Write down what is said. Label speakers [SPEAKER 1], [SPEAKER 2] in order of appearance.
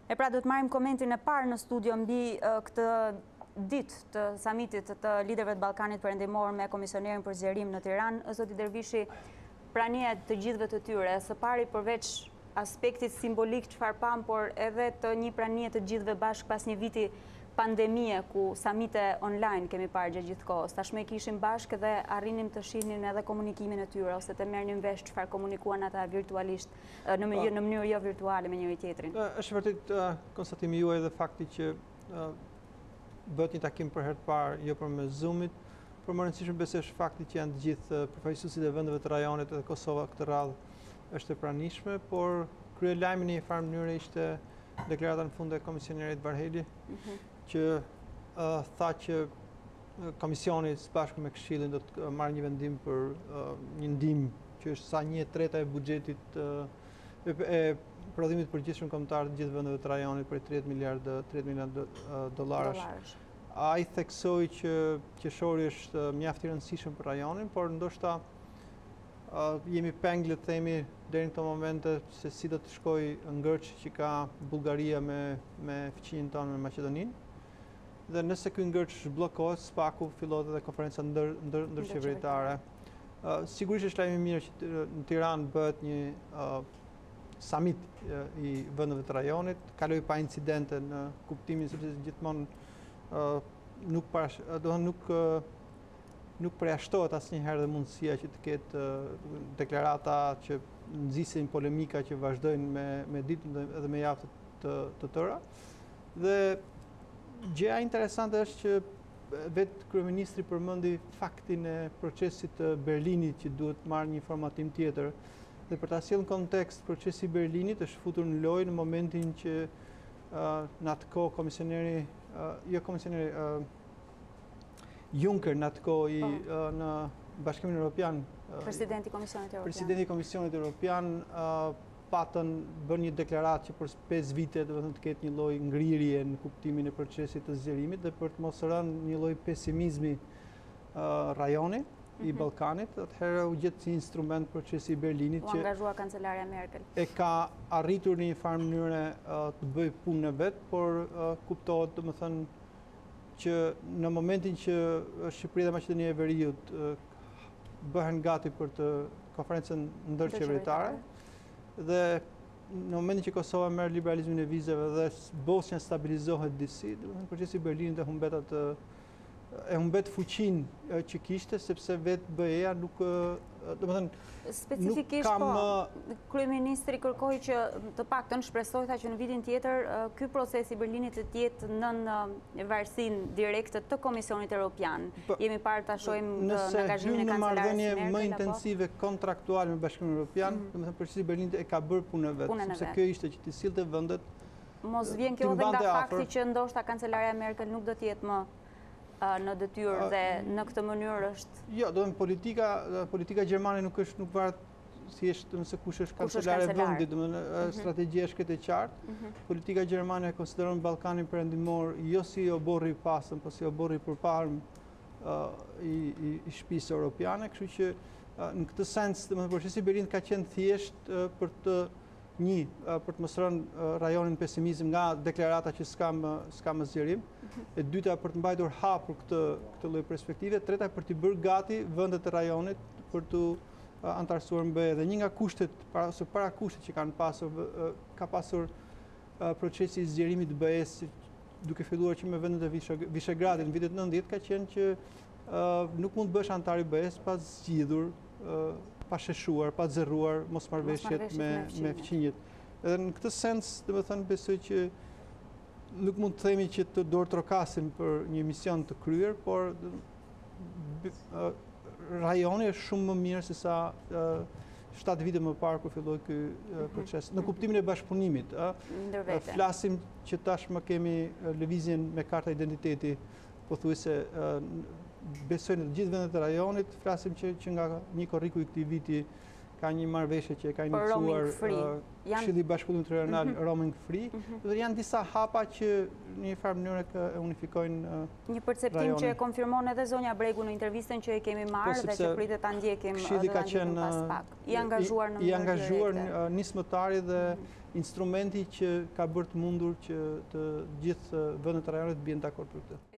[SPEAKER 1] E pra do të marrim komentin e parë në studio mbi këtë ditë të samitit të liderëve të Ballkanit Perëndimor me komisionerin për zgjerim në Tiranë, zoti Dervishi, prania të gjithëve të tyre, së pari përveç aspektit simbolik çfarë pam, por edhe të një pranie të gjithëve bashkë pas një viti pandemie ku samite online kemi parë gjatë gjithë kohës. Tashmë kishim bashkë dhe arrinim të shihnin edhe komunikimin e tyre ose të merrnin vesh çfarë komunikuan ata virtualisht në mënyrë jo virtuale me njëri tjetrin.
[SPEAKER 2] Është vërtet konstatimi juaj dhe fakti që bëhet një takim për herë të parë jo për me Zoomit, por më rëndësishëm besoj është fakti që janë të gjithë përfaqësuesit e vendeve të rajonit dhe Kosova këtë radhë është e pranishme, por kryelajmi në një farë mënyrë ishte deklarata në fund e komisionerit Varheli, që tha që komisioni së bashku me Këshillin do të marrë një vendim për një ndihmë që është sa 1/3 e buxhetit e prodhimit përgjithshëm kombëtar të gjithë vendeve të rajonit për 30 miliardë dollarësh. Ai theksoi që qeshori është mjaft i rëndësishëm për rajonin, por ndoshta jemi peng, le të themi, deri në këto momente se si do të shkojë ngërç që ka Bullgaria me fëmijën tonë me Maqedoninë. Dhe nëse ky ngërç zhbllokohet, spaku fillohet edhe konferenca ndërqeveritare. Sigurisht është lajm i mirë që në Tiranë bëhet një summit i vendeve të rajonit, kaloi pa incidente në kuptimin sepse gjithmonë nuk përjashtohet asnjëherë dhe mundësia që të ketë deklarata që nxisin polemika që vazhdojnë me ditën edhe me javë të tëra. Dhe gjëja interesante është që vetë kryeministri përmendi faktin e procesit të Berlinit që duhet marrë një formatim tjetër. Dhe për ta sjellë në kontekst, procesi i Berlinit është futur në lojë në momentin që në atë kohë komisioneri Juncker në atë kohë në Bashkimin Evropian,
[SPEAKER 1] Presidenti i
[SPEAKER 2] Komisionit Evropian patën bën një deklaratë që për 5 vite do të ketë një lloj ngrirje në kuptimin e procesit të zgjerimit dhe për të mos rënë një lloj pesimizmi rajoni i Ballkanit, atëherë u gjet si instrument procesi i Berlinit
[SPEAKER 1] që angazhua kancelarja Merkel.
[SPEAKER 2] E ka arritur në një farë mënyre të bëjë punën e vet, por kuptohet domethënë që në momentin që Shqipëria dhe Maqedonia e Veriut bëhen gati për të konferencën ndërqeveritare dhe në momentin që Kosova merr liberalizmin e vizave dhe Bosnia stabilizohet disi, domethënë procesi i Berlinit e humbet fuqinë që kishte sepse vetë BE-ja nuk
[SPEAKER 1] specifikisht kryeministri kërkoi që të paktën shpresoi tha që në vitin tjetër ky proces i Berlinit të jetë nën varësinë direkte të Komisionit Evropian. Jemi parë ta shohim angazhimin e kancelares Merkel. Në
[SPEAKER 2] marrëdhënie më intensive kontraktuale me Bashkimin Evropian, domethënë procesi i Berlinit e ka bërë punën e vet, sepse kjo ishte që të sillte vendet.
[SPEAKER 1] Mos vjen kjo edhe nga fakti që ndoshta kancelaria Merkel nuk do të jetë më në detyrë dhe në këtë mënyrë është...
[SPEAKER 2] Jo, do të politika gjermane nuk varet thjesht nëse kush është kancelare e vendit, strategjia është këtë e qartë. Politika gjermane e konsideron Ballkanin Perëndimor jo si oborri i pasëm, por si oborri i përparëm i shtëpisë europiane, kështu që në këtë sens, domethënë procesi i Berlinit ka qenë thjesht për të mos rënë rajonin pesimizëm nga deklarata që s'ka më zgjerim, e dyta për të mbajtur hapur këtë lloj perspektive, e treta për të bërë gati vendet e rajonit për të antarësuar në BE. Dhe një nga kushtet ose para kushtet që ka pasur procesi i zgjerimit të BE-s, duke filluar që me vendet e Vishegradit në vitet 90, ka qenë që nuk mund të bësh antar i BE-s pa zgjidhur pa sheshuar, pa zerruar mosmarrëveshjet me fqinjet. Edhe në këtë sens, domethënë besoj që nuk mund të themi që të dorë trokasim për një mision të kryer, por rajoni është shumë më mirë se sa 7 vite më parë kur filloi ky proces. Në kuptimin e bashkëpunimit, flasim që tashmë kemi lëvizjen me karta identiteti, pothuajse besoj në të gjithë vendet e rajonit, flasim që nga një korriku i këtij viti ka një marrëveshje që ka iniciuar Këshilli i Bashkëpunimit Rajonal roaming free. Dhe janë disa hapa që në një farë mënyrë e unifikojnë
[SPEAKER 1] një perceptim që e konfirmon edhe zonja Bregu në intervistën që e kemi marrë dhe që pritet ta ndjekim edhe pas pak. I angazhuar
[SPEAKER 2] nismëtari dhe instrumenti që ka bërë të mundur që të gjithë vendet e rajonit të bien dakord për këtë.